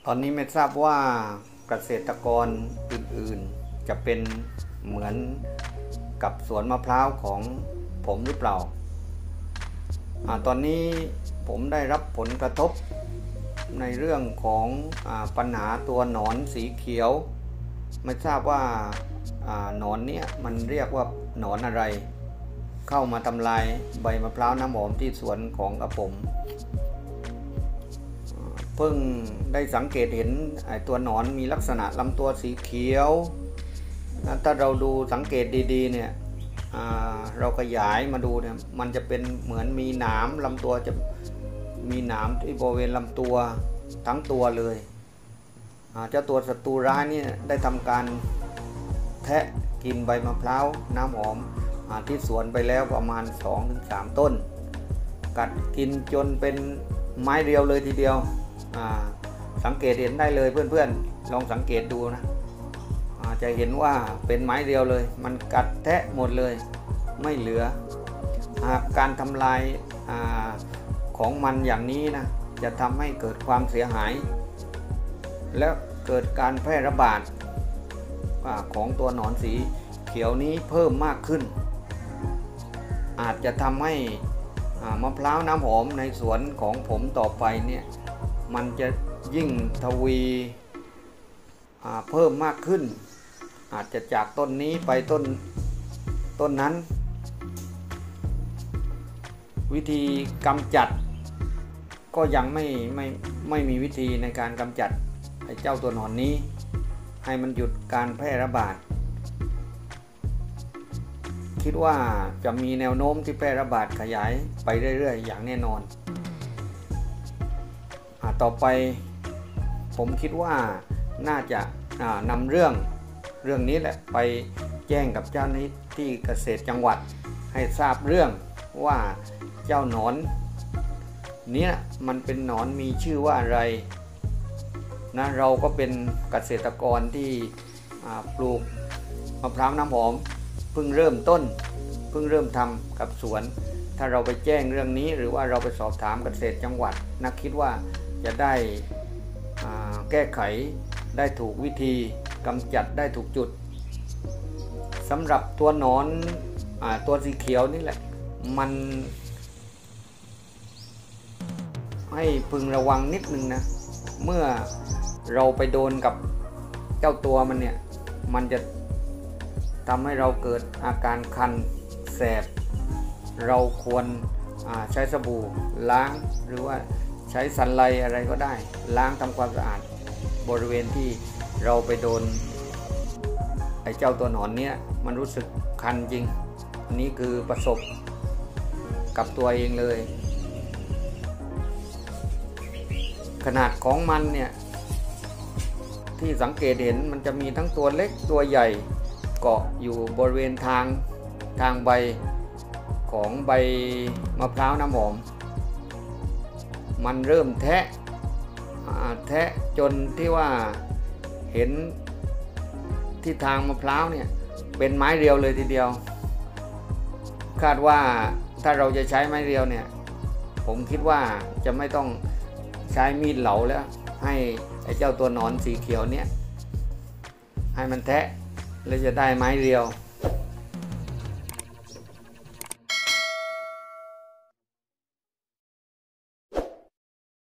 ตอนนี้ไม่ทราบว่าเกษตรกรอื่นๆจะเป็นเหมือนกับสวนมะพร้าวของผมหรือเปล่าตอนนี้ผมได้รับผลกระทบในเรื่องของปัญหาตัวหนอนสีเขียวไม่ทราบว่าหนอนนี้มันเรียกว่าหนอนอะไรเข้ามาทำลายใบมะพร้าวน้ำหอมที่สวนของผมเพิ่งได้สังเกตเห็นตัวหนอนมีลักษณะลำตัวสีเขียวถ้าเราดูสังเกตดีๆเนี่ยเราขยายมาดูเนี่ยมันจะเป็นเหมือนมีหนามลำตัวจะมีหนามที่บริเวณลำตัวทั้งตัวเลยเจ้าตัวศัตรูร้ายเนี่ยได้ทำการแทะกินใบมะพร้าวน้ำหอมที่สวนไปแล้วประมาณ 2-3 ต้นกัดกินจนเป็นไม้เรียวเลยทีเดียวสังเกตเห็นได้เลยเพื่อนๆลองสังเกตดูนะจะเห็นว่าเป็นไม้เรียวเลยมันกัดแทะหมดเลยไม่เหลือการทำลายของมันอย่างนี้นะจะทำให้เกิดความเสียหายและเกิดการแพร่ระบาดของตัวหนอนสีเขียวนี้เพิ่มมากขึ้นอาจจะทำให้มะพร้าวน้ำหอมในสวนของผมต่อไปเนี่ยมันจะยิ่งทวีเพิ่มมากขึ้นอาจจะจากต้นนี้ไปต้นนั้นวิธีกำจัดก็ยังไม่มีวิธีในการกำจัดไอ้เจ้าตัวหนอนนี้ให้มันหยุดการแพร่ระบาดคิดว่าจะมีแนวโน้มที่แพร่ระบาดขยายไปเรื่อยๆอย่างแน่นอนต่อไปผมคิดว่าน่าจะนำเรื่องนี้แหละไปแจ้งกับเจ้าหน้าที่เกษตรจังหวัดให้ทราบเรื่องว่าเจ้าหนอนเนี้ยมันเป็นหนอนมีชื่อว่าอะไรนะเราก็เป็นเกษตรกรที่ปลูกมะพร้าวน้ำหอมเพิ่งเริ่มทำกับสวนถ้าเราไปแจ้งเรื่องนี้หรือว่าเราไปสอบถามเกษตรจังหวัดนะคิดว่าจะได้แก้ไขได้ถูกวิธีกำจัดได้ถูกจุดสำหรับตัวหนอนตัวสีเขียวนี่แหละมันให้พึงระวังนิดนึงนะเมื่อเราไปโดนกับเจ้าตัวมันเนี่ยมันจะทำให้เราเกิดอาการคันแสบเราควรใช้สบู่ล้างหรือว่าใช้สันไลอะไรก็ได้ล้างทำความสะอาดบริเวณที่เราไปโดนไอ้เจ้าตัวหนอนเนี้ยมันรู้สึกคันจริงอันนี้คือประสบกับตัวเองเลยขนาดของมันเนี่ยที่สังเกตเห็นมันจะมีทั้งตัวเล็กตัวใหญ่เกาะอยู่บริเวณทางใบของใบมะพร้าวน้ำหอมมันเริ่มแทะจนที่ว่าเห็นที่ทางมะพร้าวเนี่ยเป็นไม้เรียวเลยทีเดียวคาดว่าถ้าเราจะใช้ไม้เรียวเนี่ยผมคิดว่าจะไม่ต้องใช้มีดเหลาแล้วให้ไอ้เจ้าตัวหนอนสีเขียวเนี่ยให้มันแทะแล้วจะได้ไม้เรียว